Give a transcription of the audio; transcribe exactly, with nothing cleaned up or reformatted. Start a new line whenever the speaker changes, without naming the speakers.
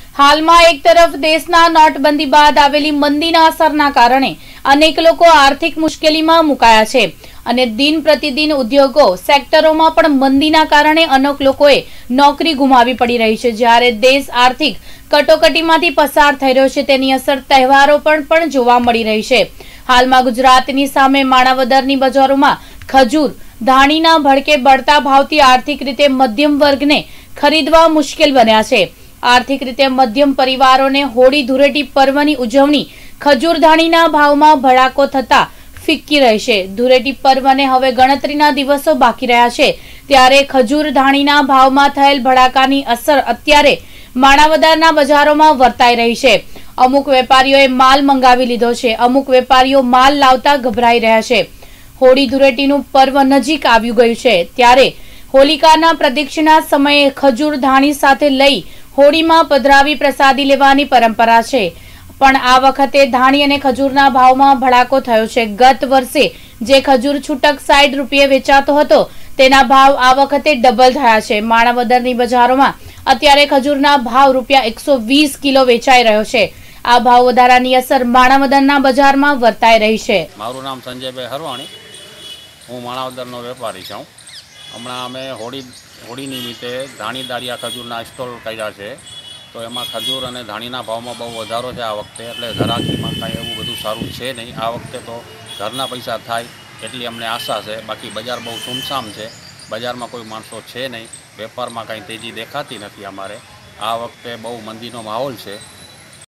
હાલમાં એક તરફ દેશના નોટબંધી બાદ આવેલી મંદીના અસરના કારણે અનેક લોકો આર્થિક મુશ્કેલીમાં મુકાયા છે અને દિન પ્રતિદિન ઉદ્યોગો સેક્ટરોમાં પણ મંદીના કારણે અનેક લોકોએ નોકરી ગુમાવી પડી રહી છે। જ્યારે દેશ આર્થિક કટોકટીમાંથી પસાર થઈ રહ્યો છે તેની અસર તહેવારો પર પણ જોવા મળી રહી છે। હાલમાં ગુજરાતની સામે માણાવદરની બજારોમાં ખજૂર ધાણીના ભડકે બળતા ભાવથી આર્થિક રીતે મધ્યમ વર્ગને ખરીદવા મુશ્કેલ બન્યા છે। आर्थिक रीते मध्यम परिवारों ने होળી धूळेटी पर्वनी उजवणी खजूर धाणीना भावमां भड़ाको थता फीक्की रहेशे। धूळेटी पर्वने हवे गणतरीना दिवसो बाकी रह्या छे त्यारे खजूर धाणीना भावमां थयेल भड़ाकानी असर अत्यारे माणावदરના બજારોમાં વર્તાઈ રહી છે। અમુક વેપારીઓએ માલ મંગાવી લીધો છે, અમુક વેપારીઓ માલ લાવતા ગભરાઈ રહ્યા છે। હોળી ધૂળેટીનું પર્વ નજીક આવ્યું ગયું છે ત્યારે હોલિકાના પ્રદક્ષિણા સમયે ખજૂર ધાણી સાથે લઈ હોળીમાં પધરાવી પ્રસાદી લેવાની પરંપરા છે, પણ આ વખતે ધાણી અને ખજૂરના ભાવમાં ભડાકો થયો છે। ગત વર્ષે જે ખજૂર છૂટક સાઠ રૂપિયે વેચાતો હતો તેના ભાવ આ વખતે ડબલ થયા છે। માણાવદરની બજારોમાં અત્યારે ખજૂરના ભાવ રૂપિયા એકસો વીસ કિલો વેચાઈ રહ્યો છે। આ ભાવ વધારાની અસર માણાવદરના બજારમાં વર્તાઈ રહી છે।
મારું નામ સંજયભાઈ હરવાણી, હું માણાવદરનો વેપારી છું। હમણાં અમે હોળી હોળી નિમિત્તે ધાણી દાળિયા ખજૂરના સ્ટોલ કર્યા છે, તો એમાં ખજૂર અને ધાણીના ભાવમાં બહુ વધારો છે આ વખતે, એટલે ઘરાકીમાં કાંઈ એવું બધું સારું છે નહીં। આ વખતે તો ઘરના પૈસા થાય એટલી અમને આશા છે, બાકી બજાર બહુ સુમસામ છે, બજારમાં કોઈ માણસો છે નહીં, વેપારમાં કાંઈ તેજી દેખાતી નથી। અમારે આ વખતે બહુ મંદીનો માહોલ છે।